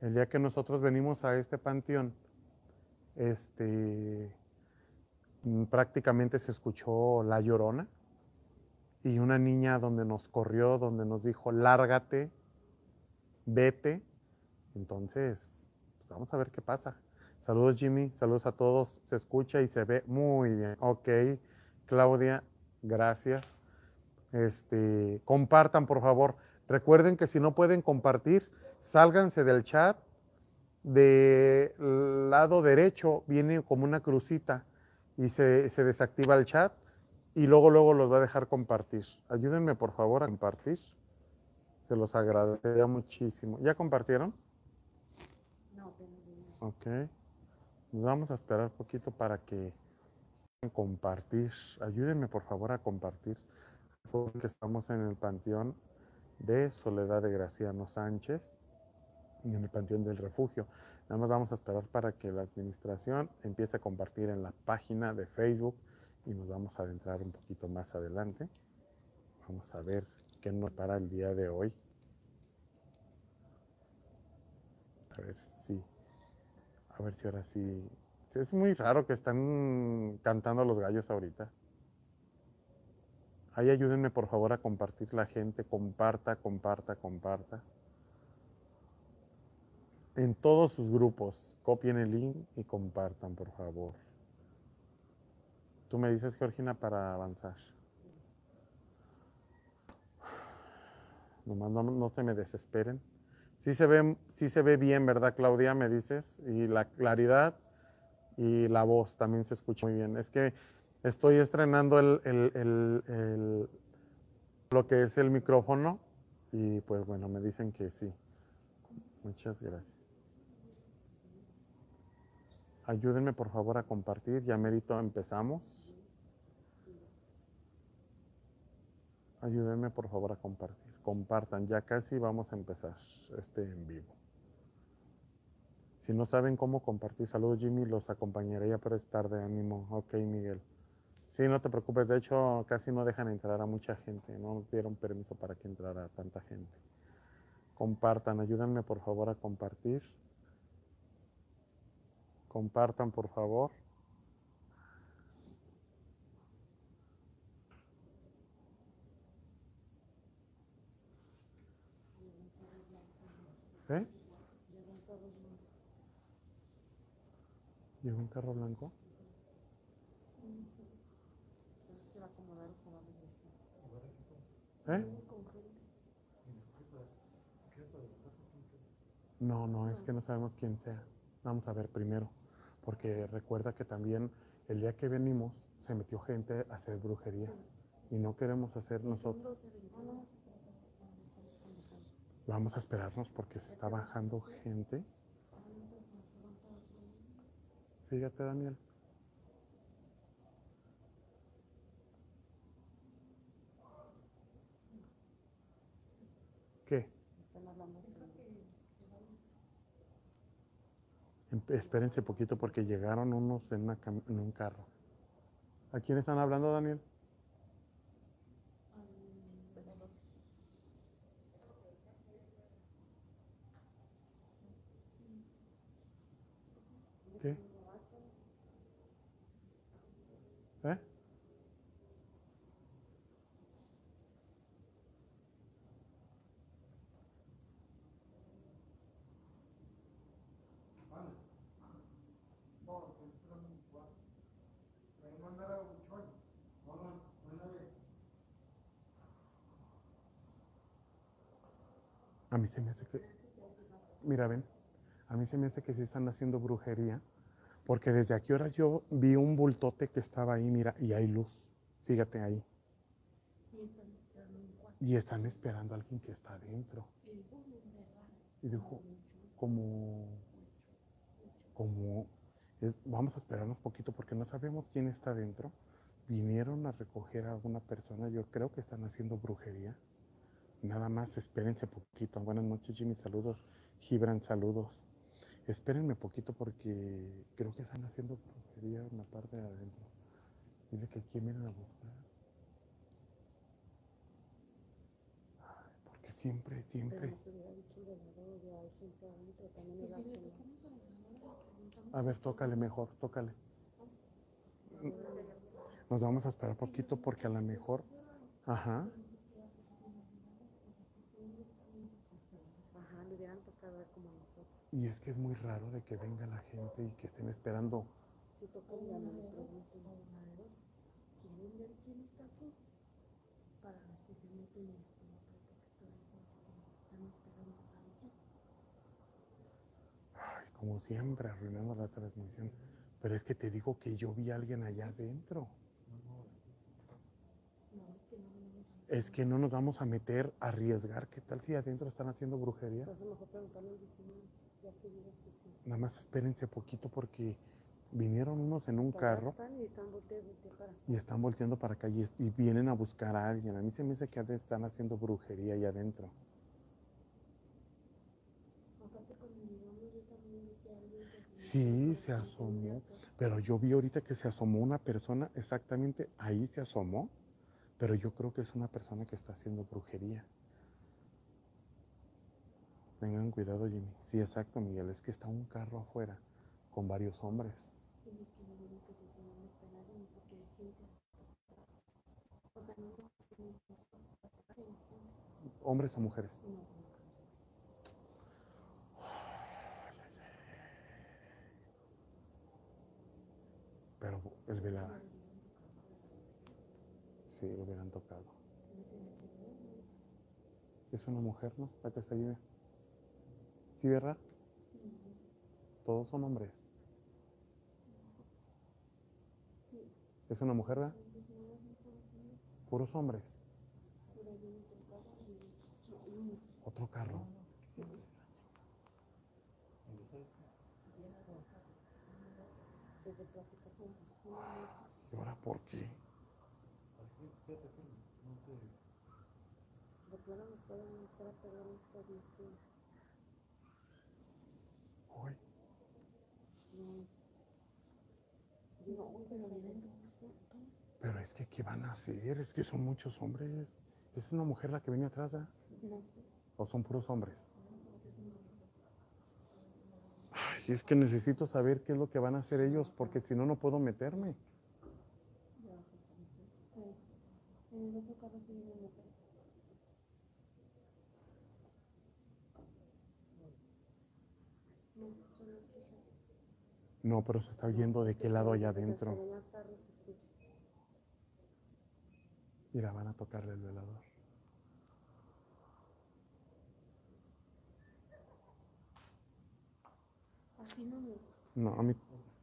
El día que nosotros venimos a este panteón, este, prácticamente se escuchó La Llorona y una niña donde nos corrió, donde nos dijo, lárgate, vete. Entonces, pues vamos a ver qué pasa. Saludos Jimmy, saludos a todos. Se escucha y se ve muy bien. Ok, Claudia, gracias. Compartan, por favor. Recuerden que si no pueden compartir, sálganse del chat. Del lado derecho viene como una crucita y se desactiva el chat y luego los va a dejar compartir. Ayúdenme, por favor, a compartir. Se los agradecería muchísimo. ¿Ya compartieron? No, Ok. Nos vamos a esperar un poquito para que compartir. Ayúdenme, por favor, a compartir. Porque estamos en el panteón de Soledad de Graciano Sánchez y en el Panteón del Refugio. Nada más vamos a esperar para que la administración empiece a compartir en la página de Facebook y nos vamos a adentrar un poquito más adelante. Vamos a ver qué nos para el día de hoy. A ver si ahora sí. Es muy raro que están cantando los gallos ahorita. Ahí ayúdenme por favor a compartir la gente, comparta. En todos sus grupos, copien el link y compartan, por favor. Tú me dices, Georgina, para avanzar. Nomás no se me desesperen. Sí se ve bien, ¿verdad, Claudia? Me dices. Y la claridad y la voz también se escucha muy bien. Es que estoy estrenando lo que es el micrófono y pues bueno, me dicen que sí. Muchas gracias. Ayúdenme por favor a compartir. Ya merito empezamos. Ayúdenme por favor a compartir. Compartan, ya casi vamos a empezar en vivo. Si no saben cómo compartir, saludos Jimmy, los acompañaré ya para estar de ánimo. Ok, Miguel. Sí, no te preocupes, de hecho casi no dejan entrar a mucha gente, no nos dieron permiso para que entrara tanta gente. Compartan, ayúdenme por favor a compartir. Compartan por favor. ¿Eh? ¿Llegó un carro blanco? se va a acomodar o se va a regresar. ¿Eh? No, es que no sabemos quién sea. Vamos a ver primero, porque recuerda que también el día que venimos se metió gente a hacer brujería y no queremos hacer nosotros. Vamos a esperarnos porque se está bajando gente. Fíjate, Daniel. ¿Qué? Espérense poquito porque llegaron unos en un carro. ¿A quién están hablando, Daniel? ¿Qué? ¿Eh? A mí se me hace que... Mira, ven. A mí se me hace que sí están haciendo brujería. Porque desde aquí horas yo vi un bultote que estaba ahí, mira, y hay luz. Fíjate ahí. Y están esperando a alguien que está adentro. Y dijo, como vamos a esperarnos poquito porque no sabemos quién está adentro. Vinieron a recoger a alguna persona, yo creo que están haciendo brujería. Nada más espérense poquito. Buenas noches, Jimmy, saludos. Gibran, saludos. Espérenme poquito porque creo que están haciendo brujería en la parte de adentro. Dile que aquí vienen a buscar. Porque siempre, Pero siempre. nos hubiera dicho el velador, ya hay gente adentro, también el Si le ángel. tocamos a la veladora, le preguntamos. A ver, tócale mejor, tócale. Nos vamos a esperar poquito porque a lo mejor... Ajá. Ajá, le hubieran tocado ver como a nosotros. Y es que es muy raro de que venga la gente y que estén esperando. Si tocan ya no le pregunten. ¿Quieren ver quién está aquí? Para ver si se meten en como pretexto de eso, están esperando a alguien. Ay, como siempre, arruinando la transmisión. Pero es que te digo que yo vi a alguien allá adentro. Es que no nos vamos a meter a arriesgar. ¿Qué tal si adentro están haciendo brujería? Por eso mejor preguntarle al vecino, ya que diga si sí. Nada más espérense poquito porque vinieron unos en un Allá carro están y están volteando para acá. y están volteando para acá y vienen a buscar a alguien. A mí se me dice que están haciendo brujería allá adentro. Aparte cuando llegamos yo también vi que alguien Sí, se asomó. Pero yo vi ahorita que se asomó una persona, exactamente ahí se asomó. Pero yo creo que es una persona que está haciendo brujería. Tengan cuidado, Jimmy. Sí, exacto, Miguel. Es que está un carro afuera con varios hombres. tienes que no digan que se tienen que esperar ni porque hay gente. O sea, no tienen que esperar. ¿Hombres o mujeres? No. Pero el velador. Sí, lo hubieran tocado. Es una mujer, ¿no? La que está allí. ¿Sí, verdad? Todos son hombres. ¿Es una mujer, verdad? Puros hombres. Otro carro. ¿Y ahora por qué? De plano nos pueden estar a pegar estas misión. Hoy. No, pero vienen todos. Pero es que, ¿qué van a hacer? Es que son muchos hombres. ¿Es una mujer la que viene atrás, verdad? No sé. ¿O son puros hombres? Ay, es que necesito saber qué es lo que van a hacer ellos, porque si no, no puedo meterme. En el otro carro sí viene mujer. No, son los que No, pero se está oyendo de qué lado allá adentro. Hasta más tarde se escucha. Mira, van a tocarle el velador. Así no me gusta. No, a mí...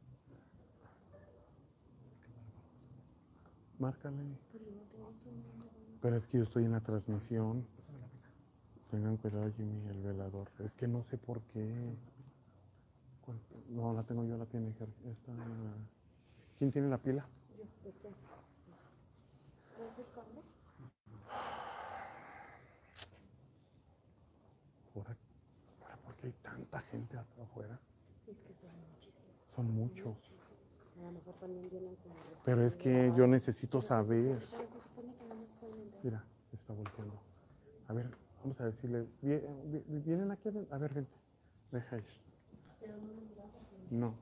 Márcale. Pero no tengo su número. Pero es que yo estoy en la transmisión. Tengan cuidado, Jimmy, el velador. Es que no sé por qué. No, la tengo yo, la tiene Ger. ¿Quién tiene la pila? Yo, ¿de qué? ¿Puedes ir cable? Ahora, ¿por qué hay tanta gente afuera? Es que son muchísimos. Son muchos. A lo mejor también vienen como... Pero es que yo necesito saber. Pero se supone que no nos pueden entrar. Mira, está volteando. A ver, vamos a decirle. ¿Vienen aquí? A ver, vente. Deja ir. Pero no nos vas a hacer. No.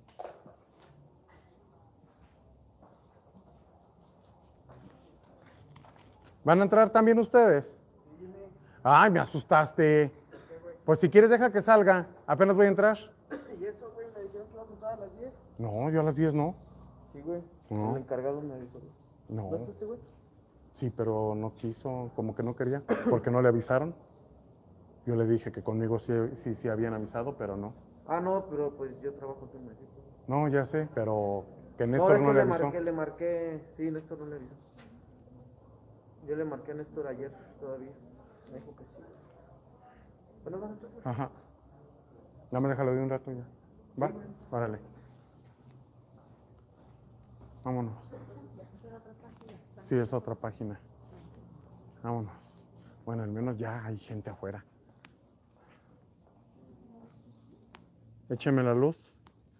¿Van a entrar también ustedes? Ay, me asustaste. Pues si quieres deja que salga. Apenas voy a entrar. ¿Y eso, güey? ¿Me dijeron que vas a entrar a las 10? No, yo a las 10 no. Sí, güey. No. El encargado me dijo. ¿No No. está este güey? Sí, pero no quiso, como que no quería, porque no le avisaron. Yo le dije que conmigo sí habían avisado, pero no. Ah, no, pero pues yo trabajo aquí en México. No, ya sé, pero que No, Néstor es no que le avisó. le marqué. Sí, Néstor no le avisó. Yo le marqué a Néstor ayer todavía. Me dijo que sí. Bueno, van a entrar. Ajá. Ya me déjalo de un rato ya. ¿Va? Órale. Vámonos. Sí, es otra página. Vámonos. Bueno, al menos ya hay gente afuera. Écheme la luz.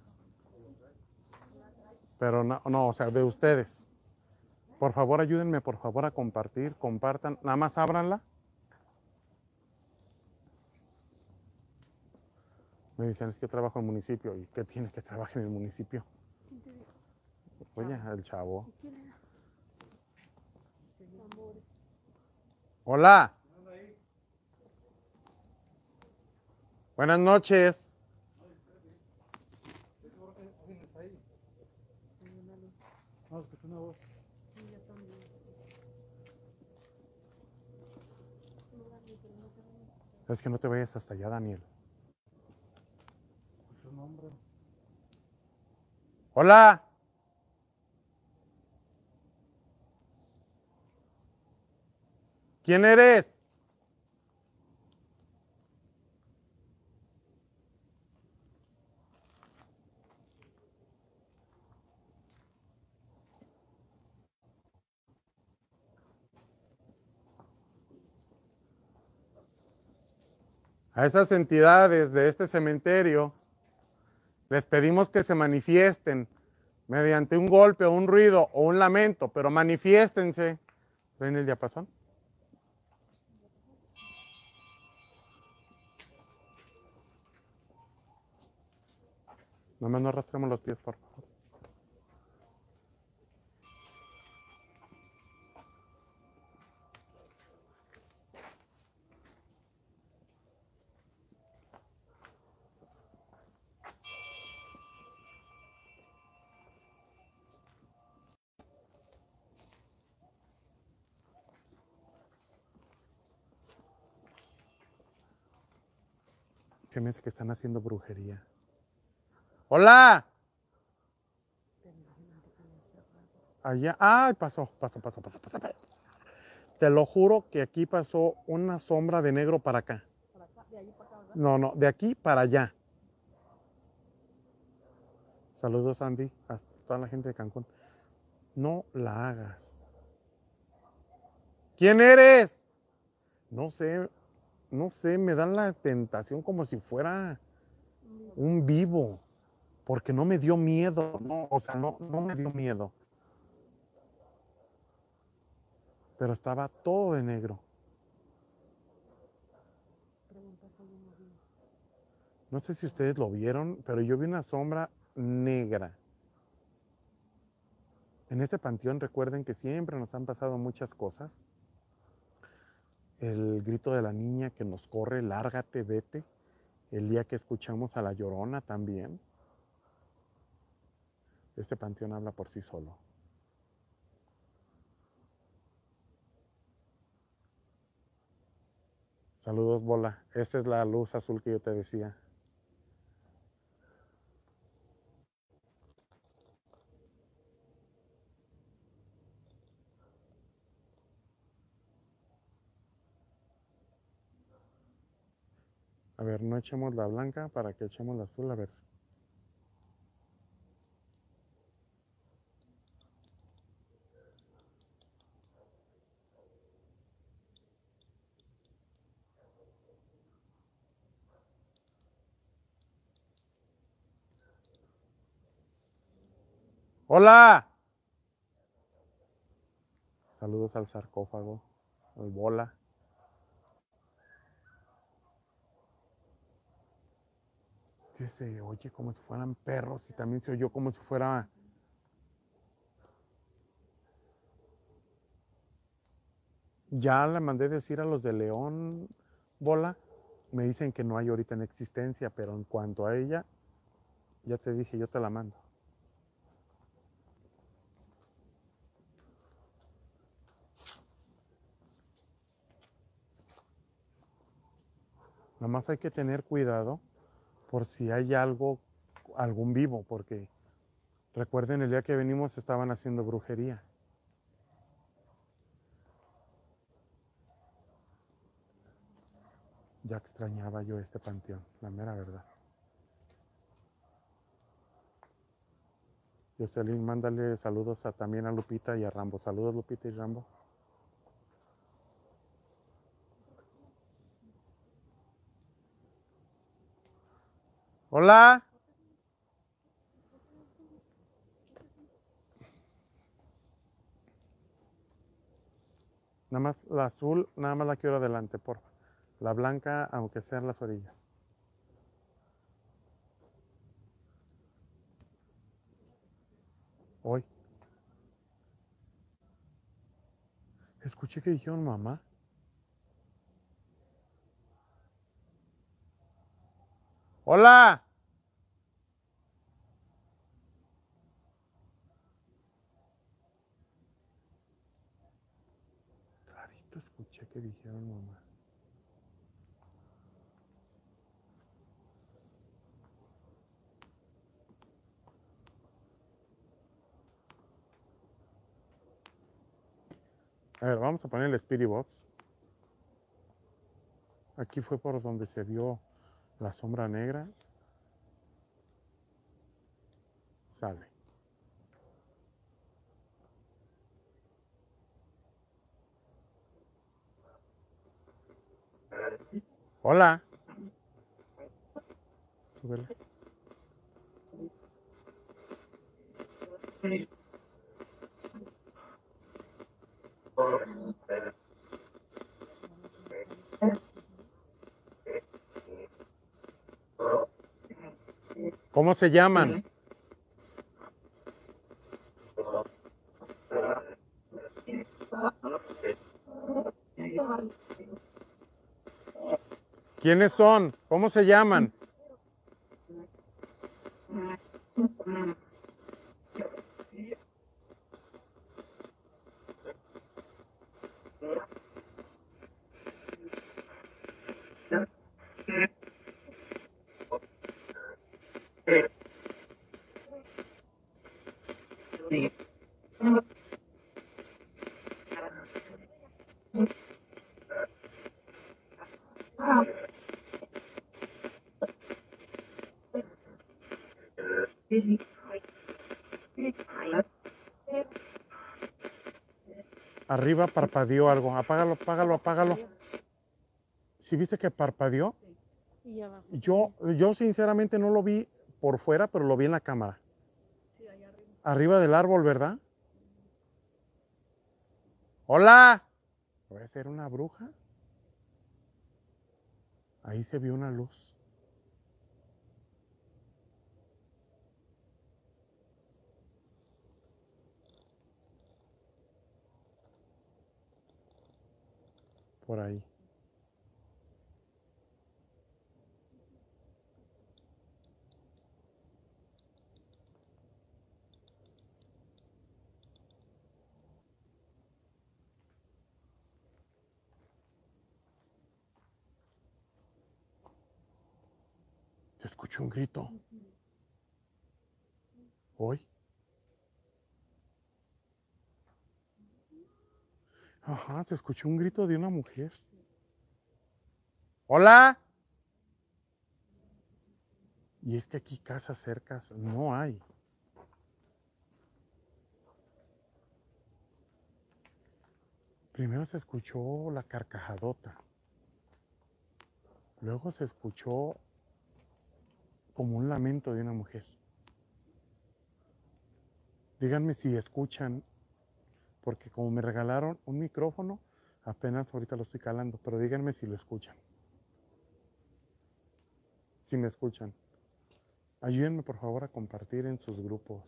Pero no, o sea, de ustedes. Por favor, ayúdenme, por favor, a compartir. Compartan. Nada más ábranla. Me dicen, es que yo trabajo en el municipio. ¿Y qué tiene que trabajar en el municipio? ¿Quién te dijo? Oye, el chavo. ¿Y quién era? Amores. Hola. Buenas noches. No, escuché una voz. Sí, yo también. No, Dani, pero no te vayas. Es que no te vayas hasta allá, Daniel. Escuché un nombre. Hola. ¿Quién eres? A esas entidades de este cementerio les pedimos que se manifiesten mediante un golpe o un ruido o un lamento, pero manifiéstense. ¿Ven el diapasón? Nomás no arrastremos los pies, por favor. Se me hace que están haciendo brujería. ¡Hola! Allá. ¡Ay! Pasó. Te lo juro que aquí pasó una sombra de negro para acá. Para acá, de allí para acá, ¿verdad? No, de aquí para allá. Saludos, Andy, a toda la gente de Cancún. No la hagas. ¿Quién eres? No sé, me da la tentación como si fuera un vivo, porque no me dio miedo, no, o sea, no me dio miedo. Pero estaba todo de negro. No sé si ustedes lo vieron, pero yo vi una sombra negra. En este panteón recuerden que siempre nos han pasado muchas cosas. El grito de la niña que nos corre, lárgate, vete. El día que escuchamos a la Llorona también. Este panteón habla por sí solo. Saludos, Bola. Esta es la luz azul que yo te decía. A ver, no echemos la blanca para que echemos la azul, a ver. ¡Hola! Saludos al sarcófago, al Bola. Que se oye como si fueran perros y también se oyó como si fuera... Ya le mandé decir a los de León, Bola, me dicen que no hay ahorita en existencia, pero en cuanto a ella, ya te dije, yo te la mando. Nada más hay que tener cuidado por si hay algo, algún vivo, porque recuerden el día que venimos estaban haciendo brujería. Ya extrañaba yo este panteón, la mera verdad. Jocelyn, mándale saludos también a Lupita y a Rambo. Saludos, Lupita y Rambo. Hola. Nada más la azul, nada más la quiero adelante, por favor. La blanca, aunque sean las orillas. Hoy. Escuché que dijeron mamá. ¡Hola! Clarito escuché que dijeron mamá. A ver, vamos a poner el Spirit Box. Aquí fue por donde se vio la sombra negra. Sale. Hola. Súbele. ¿Cómo se llaman? ¿Quiénes son? ¿Cómo se llaman? Arriba parpadeó algo. Apágalo, apágalo, apágalo. ¿Sí viste que parpadeó? Y abajo. Yo sinceramente no lo vi por fuera, pero lo vi en la cámara. Sí, allá arriba. Arriba del árbol, ¿verdad? ¡Hola! ¿Puede ser una bruja? Ahí se vio una luz. Por ahí. Se escuchó un grito. ¿Hoy? Ajá, se escuchó un grito de una mujer. ¡Hola! Y es que aquí casas cercas no hay. Primero se escuchó la carcajadota. Luego se escuchó como un lamento de una mujer. Díganme si escuchan, porque como me regalaron un micrófono, apenas ahorita lo estoy calando, pero díganme si lo escuchan. Si me escuchan. Ayúdenme por favor a compartir en sus grupos.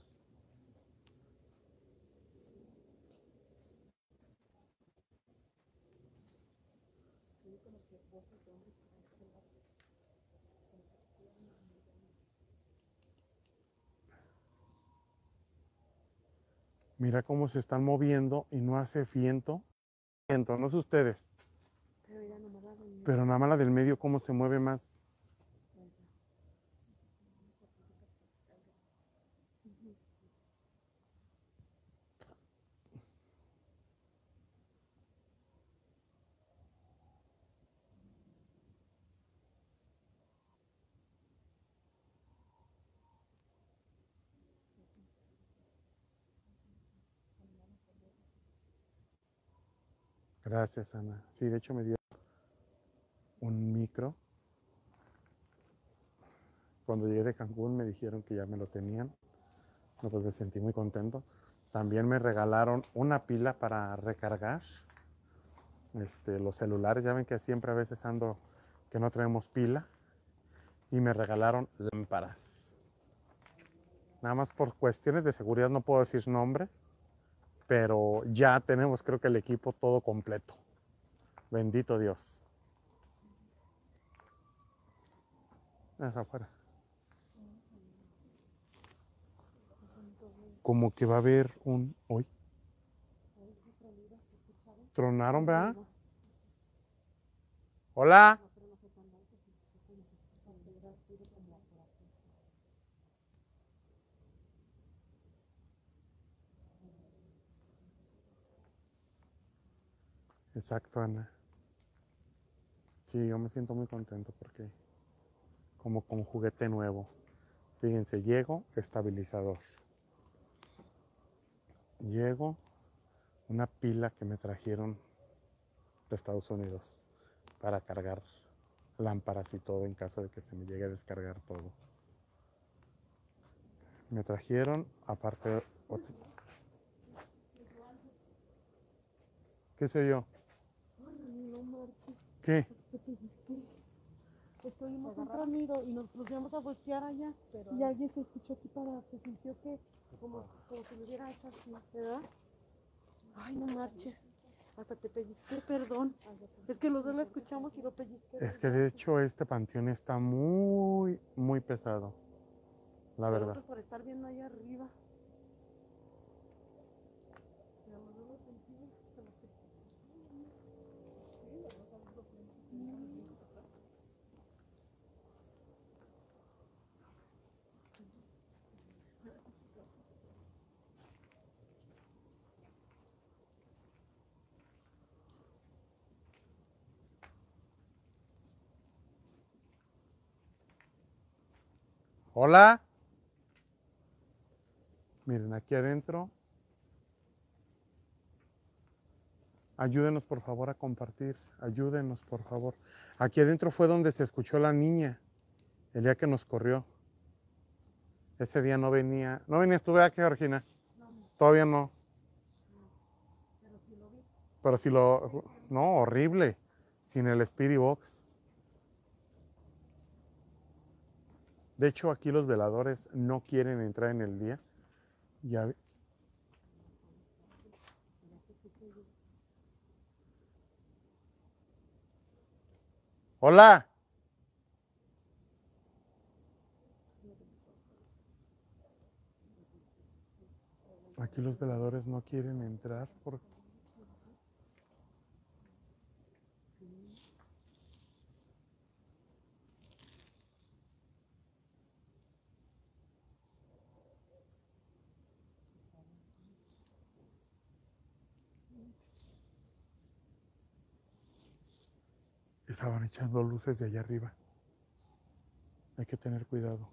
Mira cómo se están moviendo y no hace viento. Viento, no sé ustedes. Pero ya nomás la del Pero nada más la del medio cómo se mueve más. Gracias, Ana. Sí, de hecho me dio un micro. Cuando llegué de Cancún me dijeron que ya me lo tenían. No, pues me sentí muy contento. También me regalaron una pila para recargar los celulares. Ya ven que siempre a veces ando que no traemos pila. Y me regalaron lámparas. Nada más por cuestiones de seguridad no puedo decir nombre, pero ya tenemos creo que el equipo todo completo. Bendito Dios. Es afuera. Como que va a haber un hoy. Tronaron, ¿verdad? Hola. Exacto, Ana. Sí, yo me siento muy contento porque como con juguete nuevo. Fíjense, llego, estabilizador. Llego, una pila que me trajeron de Estados Unidos para cargar lámparas y todo en caso de que se me llegue a descargar todo. Me trajeron, aparte, ¿qué sé yo? No marches, ¿Qué? ¿qué te diste? Estuvimos un tronido y nos pusimos a voltear allá y alguien se escuchó aquí para, se sintió que como si lo hubiera hecho así, ¿verdad? Ay, no marches, hasta te pellizqué, perdón. Es que los dos lo escuchamos y lo pellizqué. Es que de hecho este panteón está muy, muy pesado, la verdad. Nosotros por estar viendo allá arriba. Hola. Miren, aquí adentro. Ayúdenos por favor a compartir. Ayúdenos por favor. Aquí adentro fue donde se escuchó la niña. El día que nos corrió. Ese día no venía. ¿No venías tú aquí, Georgina? No. Todavía no. Pero si lo... No, horrible. Sin el Spirit Box. De hecho, aquí los veladores no quieren entrar en el día. Ya... Hola. Aquí los veladores no quieren entrar porque... Estaban echando luces de allá arriba. Hay que tener cuidado.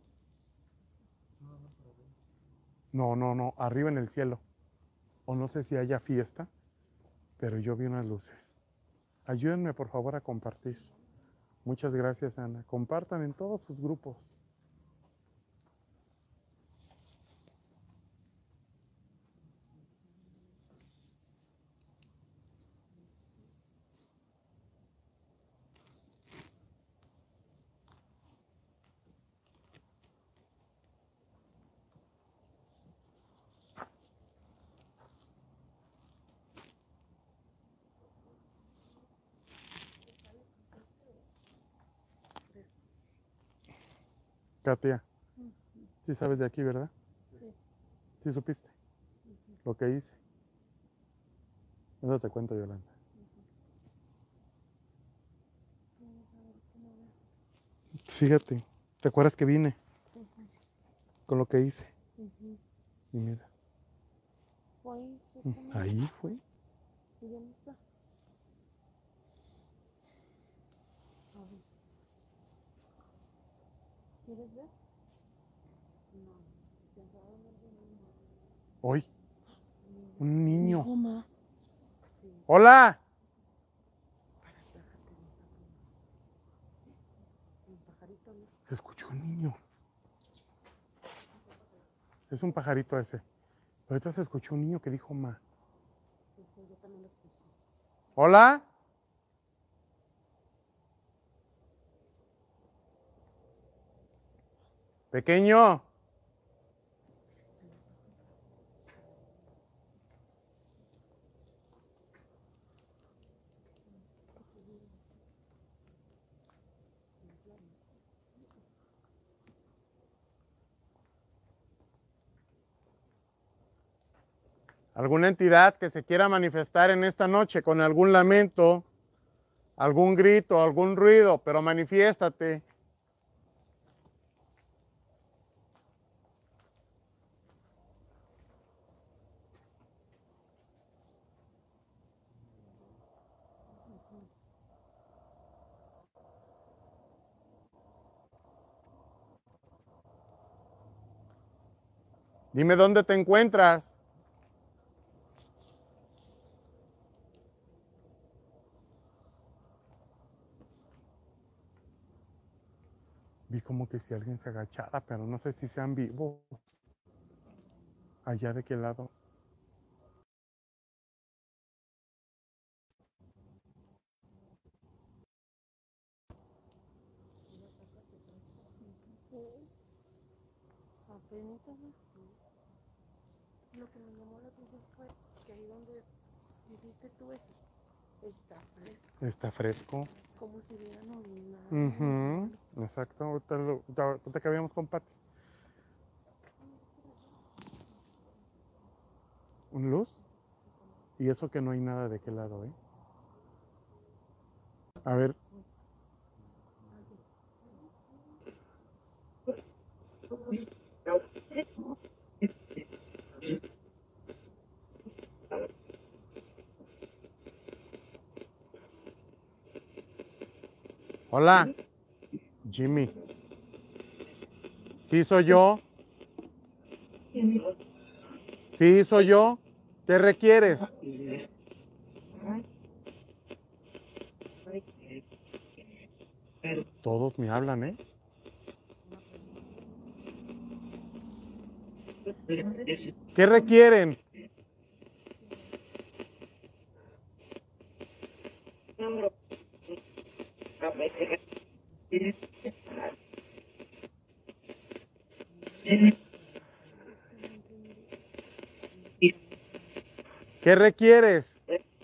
No, no, no, arriba en el cielo. O no sé si haya fiesta, pero yo vi unas luces. Ayúdenme por favor a compartir. Muchas gracias, Ana. Compartan en todos sus grupos. Katia, sí sabes de aquí, ¿verdad? Sí. Sí supiste lo que hice. Eso te cuento, Yolanda. Fíjate, ¿te acuerdas que vine con lo que hice? Y mira, ahí fue. ¿Y ya no está? A ver. ¿Quieres ver? No. Hoy, un niño. Mamá. ¡Hola! Se escuchó un niño. Es un pajarito ese. Pero ahorita se escuchó un niño que dijo ma. Sí, yo también lo escuché. ¿Hola? Pequeño. alguna entidad que se quiera manifestar en esta noche con algún lamento, algún grito, algún ruido, pero manifiéstate. Dime dónde te encuentras. Vi como que si alguien se agachara, pero no sé si sean vivos. ¿Allá de qué lado? Apenas, lo que me llamó la atención fue que ahí donde hiciste tú eso, está fresco, Está fresco. como si hubieran orinado. Exacto. Ahorita que habíamos con Pati. ¿Un luz? Y eso que no hay nada de qué lado, ¿eh? A ver. Hola, Jimmy. ¿Sí soy yo? ¿Sí soy yo? ¿Qué requieres? Todos me hablan, ¿eh? ¿Qué requieren? ¿Qué requieres?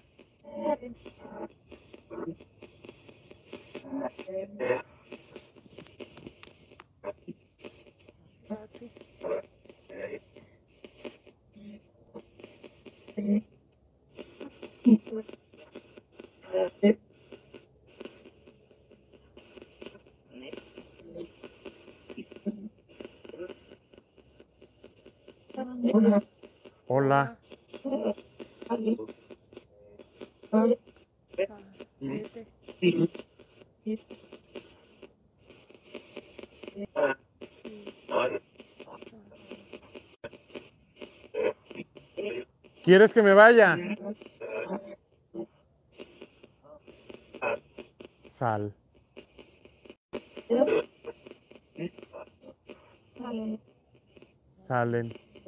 Hola. ¿Quieres que me vaya? Sal. Salen.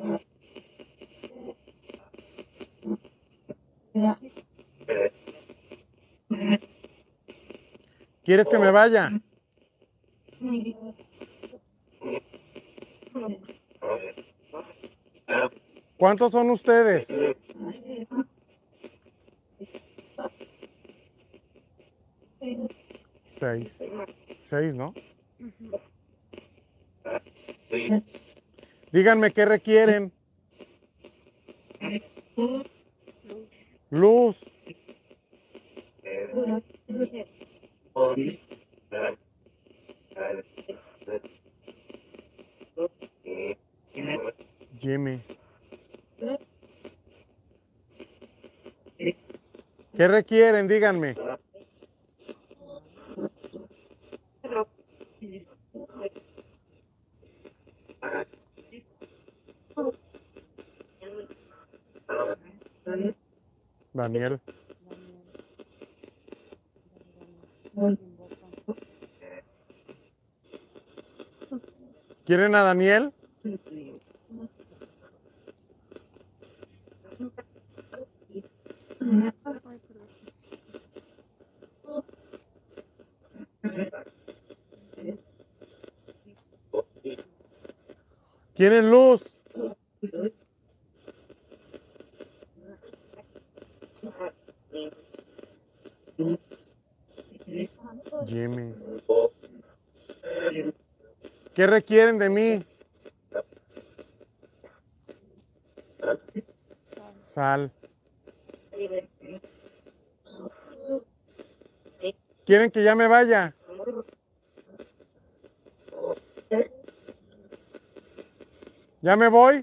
¿Quieres que me vaya? ¿Cuántos son ustedes? 6. 6, ¿no? Díganme qué requieren. Luz. Jimmy. ¿Qué requieren? Díganme. Daniel. ¿Quieren a Daniel? ¿Quieren luz? Jimmy. ¿Qué requieren de mí? Sal. ¿Quieren que ya me vaya? ¿Ya me voy?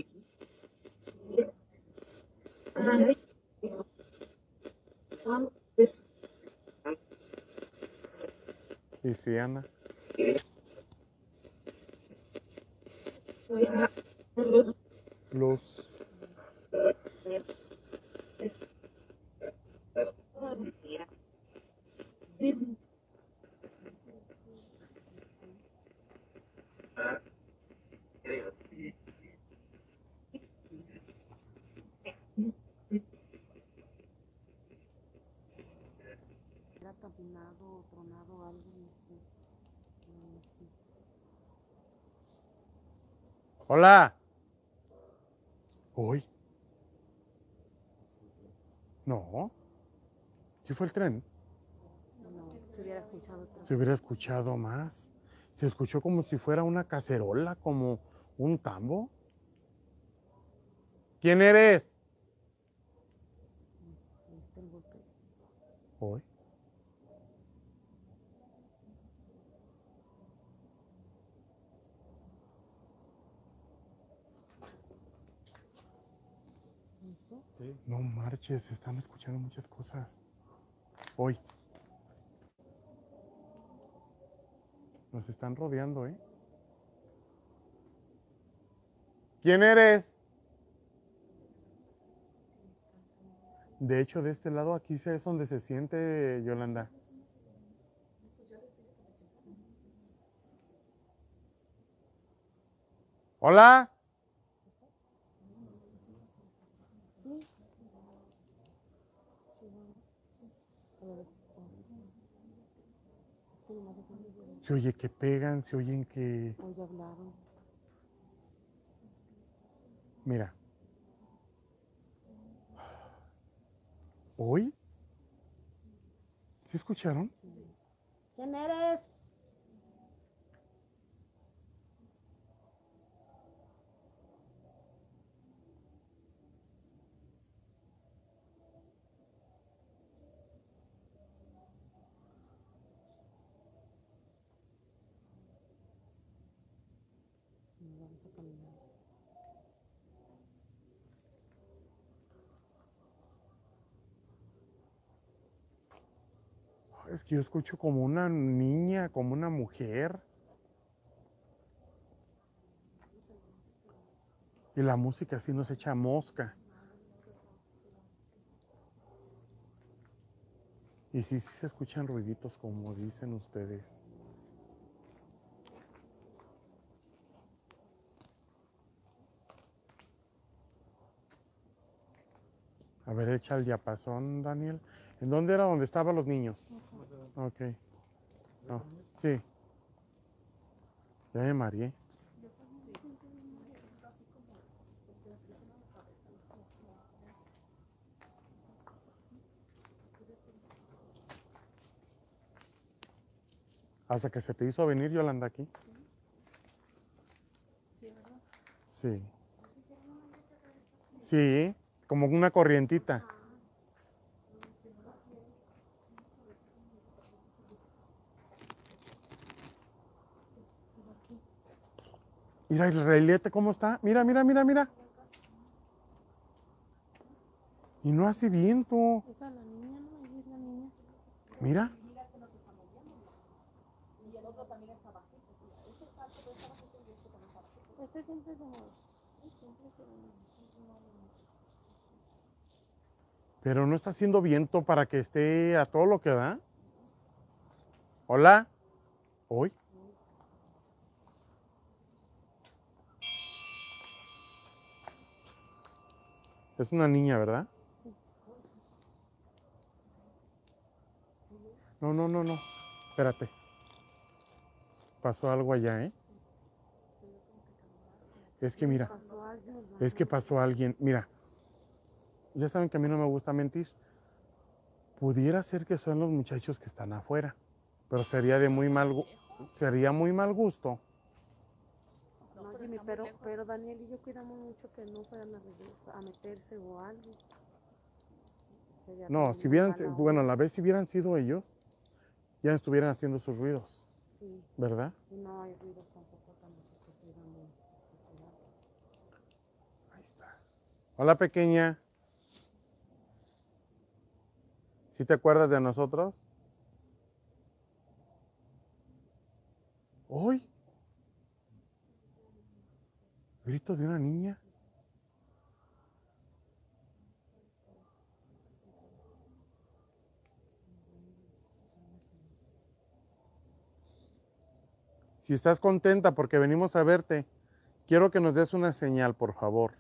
Y sí, Ana. Luz. Era tapinado, tronado, algo, no sé. No sé. Hola. Uy. No. ¿Sí fue el tren? No, se hubiera escuchado otro. Se hubiera escuchado más. Se escuchó como si fuera una cacerola, como un tambo. ¿Quién eres? Ahí está el golpe. Hoy. ¿Listo? Sí. No marches, están escuchando muchas cosas. Hoy. Nos están rodeando, ¿eh? ¿Quién eres? De hecho, de este lado aquí es donde se siente, Yolanda. Hola. Sí. A ver, sí, nomás es un video. Se oye que pegan, se oyen que... Hoy ya hablaron. Mira. ¿Hoy? ¿Sí escucharon? ¿Quién eres? Vamos a caminar. Es que yo escucho como una niña, como una mujer. Y la música así nos echa mosca. Y sí, sí se escuchan ruiditos como dicen ustedes. A ver, echa el diapasón, Daniel. ¿En dónde era donde estaban los niños? Ok. No, sí. Ya me mareé. Hasta que se te hizo venir, Yolanda, aquí. Sí. Sí, como una corrientita. Mira el reilete cómo está. Mira, mira, mira, mira. Y no hace viento. Esa es la niña, ¿no? Ahí es la niña. Mira. Este siempre se mueve. Siempre se mueve. Pero no está haciendo viento para que esté a todo lo que da. Hola. Hoy. Es una niña, ¿verdad? No, no, no, no. Espérate. Pasó algo allá, ¿eh? Es que mira, Pasó algo. es que pasó alguien. Mira, ya saben que a mí no me gusta mentir. Pudiera ser que son los muchachos que están afuera, pero sería de muy mal, sería muy mal gusto No, Jimmy, pero Daniel y yo cuidamos mucho que no fueran a meterse o algo. Sería No, como si muy hubieran, mala bueno, a onda. la vez si hubieran sido ellos, ya estuvieran haciendo sus ruidos, Sí, ¿verdad? y no hay ruidos tampoco cuando se pusieron de cuidar. Ahí está. Hola, pequeña. ¿Sí te acuerdas de nosotros? ¿Hoy? ¿Grito de una niña? Si estás contenta porque venimos a verte, quiero que nos des una señal, por favor.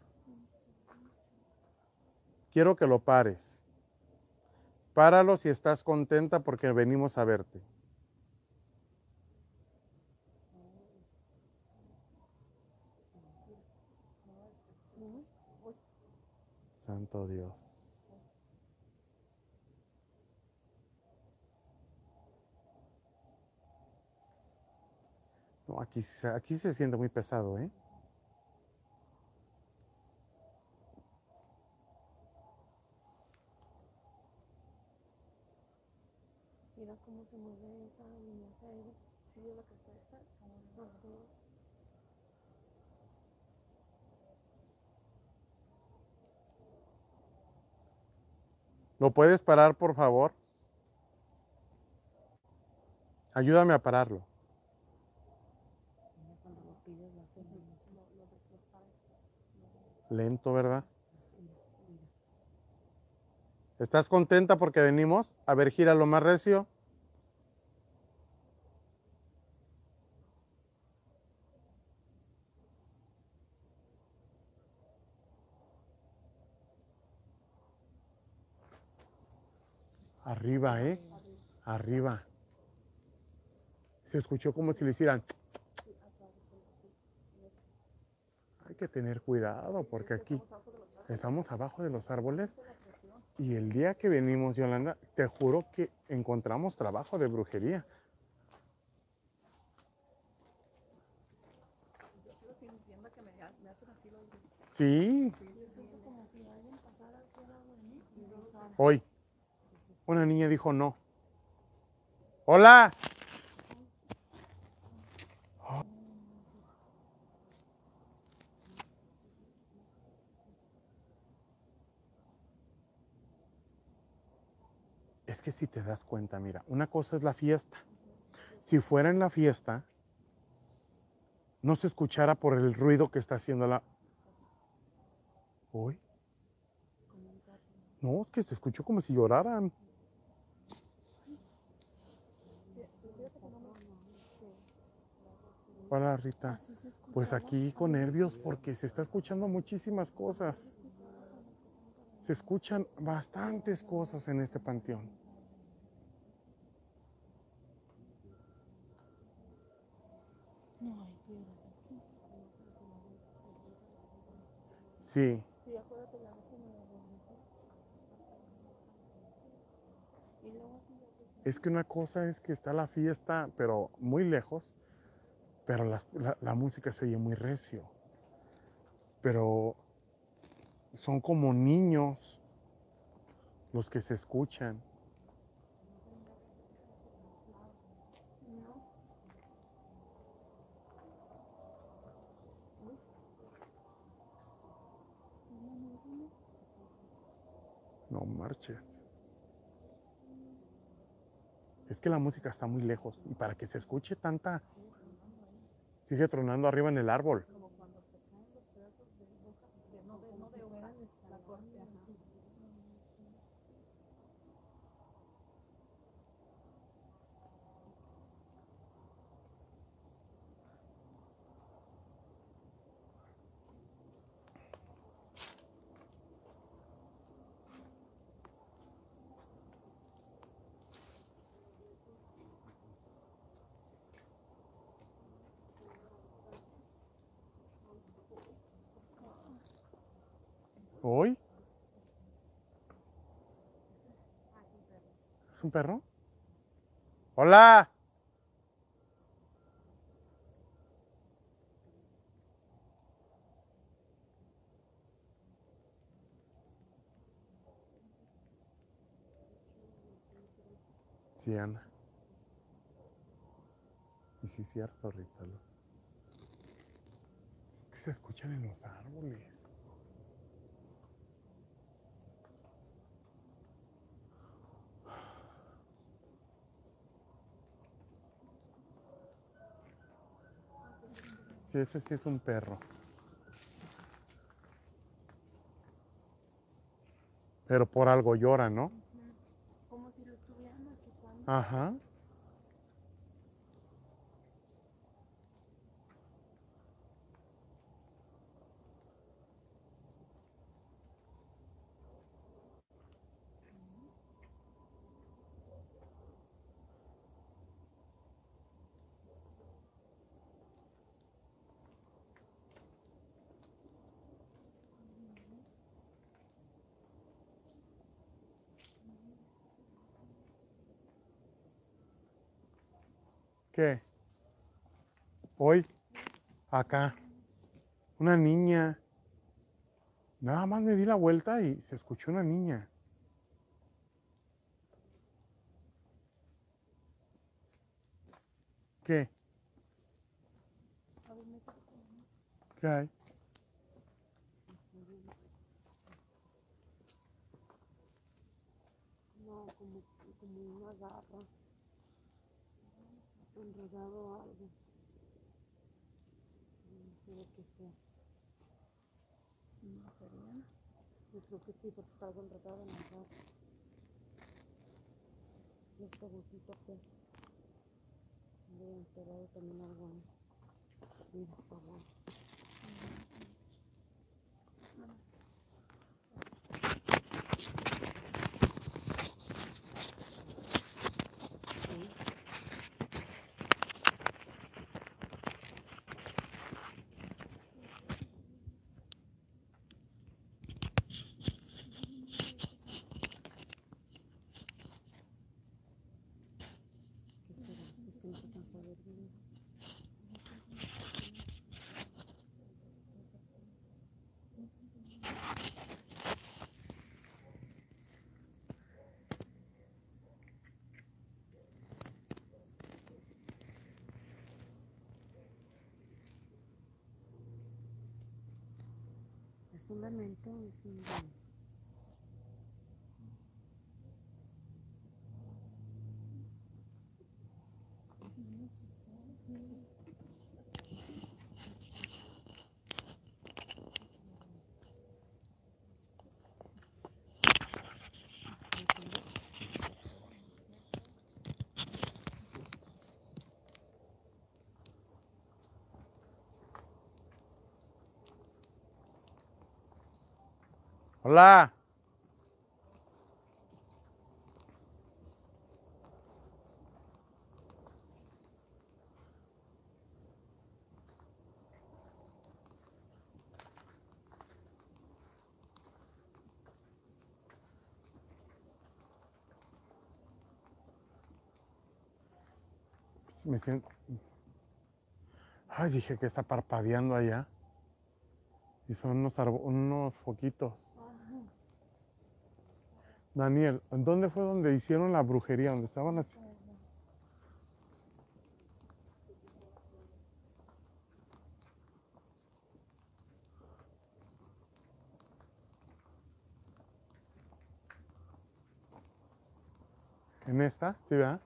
Quiero que lo pares. Páralo si estás contenta porque venimos a verte. Santo Dios. No, aquí se siente muy pesado, ¿eh? Mira cómo se mueve esa niña, ¿sabes? Sí, es lo que está como ¿Lo puedes parar, por favor? Ayúdame a pararlo. cuando lo pides lo hace Lento, ¿verdad? ¿Estás contenta porque venimos? A ver, gíralo más recio. Arriba, ¿eh? Arriba. Se escuchó como si le hicieran. Hay que tener cuidado porque aquí estamos abajo de los árboles y el día que venimos, Yolanda, te juro que encontramos trabajo de brujería. Sí. Hoy, una niña dijo no. ¡Hola! Es que si te das cuenta, mira, una cosa es la fiesta. Si fuera en la fiesta, no se escuchara por el ruido que está haciendo la... ¿Hoy? No, es que se escuchó como si lloraran. Hola, Rita. Pues aquí con nervios porque se está escuchando muchísimas cosas. Se escuchan bastantes cosas en este panteón. Sí. Es que una cosa es que está la fiesta, pero muy lejos, pero la música se oye muy recio. Pero son como niños los que se escuchan. No marches. Es que la música está muy lejos y para que se escuche tanta, sigue tronando arriba en el árbol. ¿Hoy? ¿Es un perro? ¡Hola! Sí, Ana. Y sí, es cierto, Rita. Que se escuchan en los árboles. Sí, ese sí es un perro. Pero por algo llora, ¿no? Como si lo estuvieran machucando. Ajá. ¿Qué? Hoy, acá, una niña. Nada más me di la vuelta y se escuchó una niña. ¿Qué? ¿Qué hay? No, como una garra. Enredado algo. No sé de qué sea. ¿Una feria? Yo creo que sí, porque está algo enredado en la garra. Este huesito que le han pegado también algo ahí. Mira, está bueno. ¿Qué será? Es que no se alcanza a ver bien. ¿Es un lamento o es un lamento? Hola. Me siento... Ay, dije que está parpadeando allá. Y son unos foquitos. Daniel, ¿dónde fue donde hicieron la brujería? ¿Dónde estaban así? ¿En esta? ¿Sí, verdad?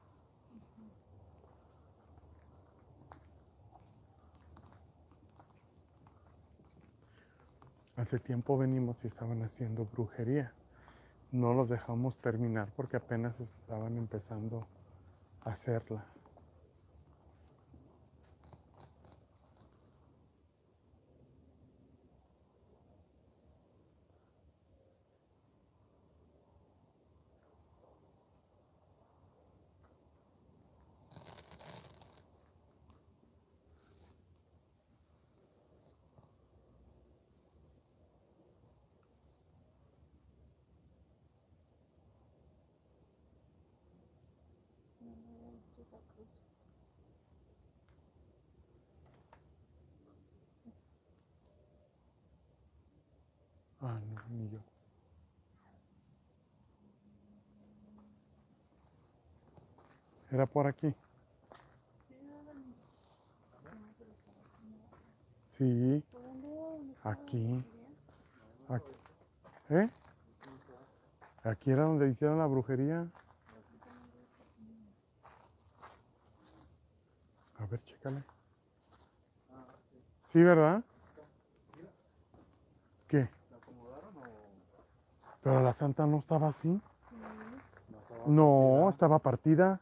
Hace tiempo venimos y estaban haciendo brujería. No los dejamos terminar porque apenas estaban empezando a hacerla. Ah, no, ni yo. Era por aquí. Sí, aquí. Aquí. ¿Eh? Aquí era donde hicieron la brujería. A ver, chécale. Sí, ¿verdad? ¿Qué? Pero la santa no estaba así. No, estaba partida.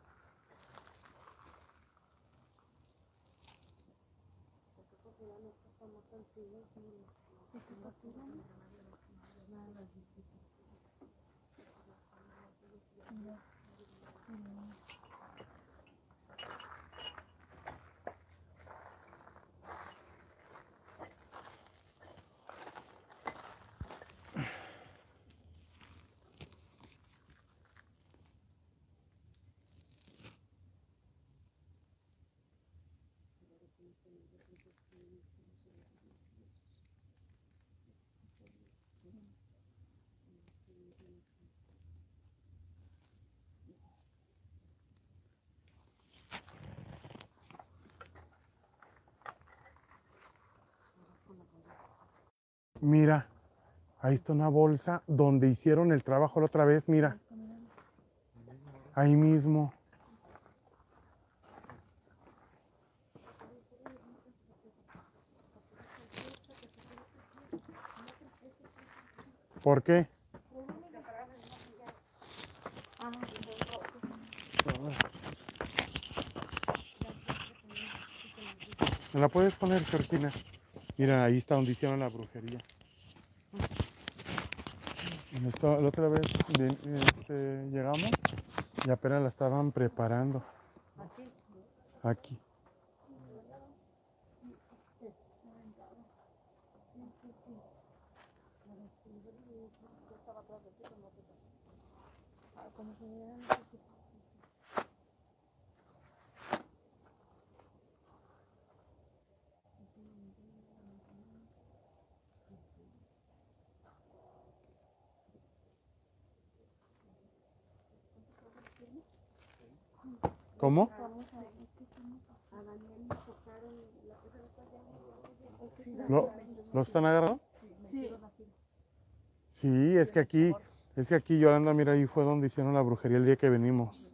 Mira, ahí está una bolsa donde hicieron el trabajo la otra vez, mira. Ahí mismo. ¿Por qué? ¿Me la puedes poner, Georgina? Mira, ahí está donde hicieron la brujería. La otra vez llegamos y apenas la estaban preparando. Aquí. ¿Cómo? ¿Lo están agarrando? Sí, es que aquí, Yolanda, mira, ahí fue donde hicieron la brujería el día que venimos.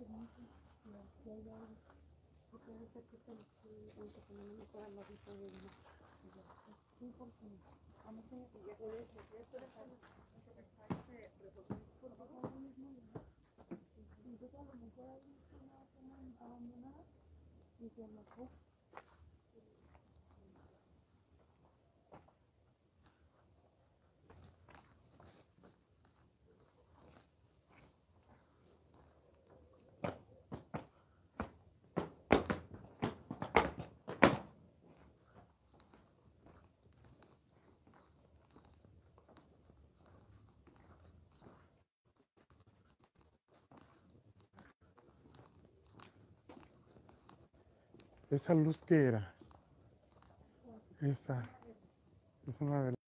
¿Esa luz qué era? Esa. Es una vela.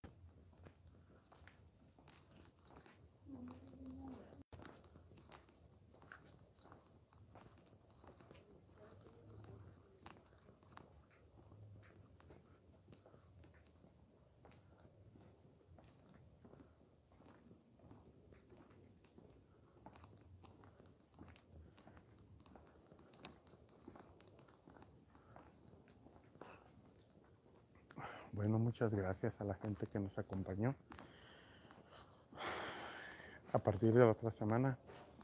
Bueno, muchas gracias a la gente que nos acompañó. A partir de la otra semana